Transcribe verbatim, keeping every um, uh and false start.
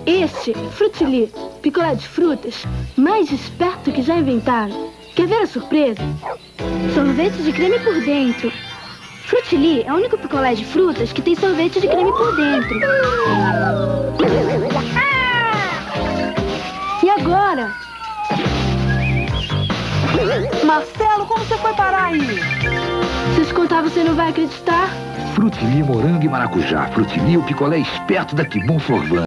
Este Frutili, picolé de frutas, mais esperto que já inventaram. Quer ver a surpresa? Sorvete de creme por dentro. Frutili é o único picolé de frutas que tem sorvete de creme por dentro. E agora? Marcelo, como você foi parar aí? Se eu te contar, você não vai acreditar. Frutili, morango e maracujá. Frutili, o picolé esperto da Kibum Sorvão.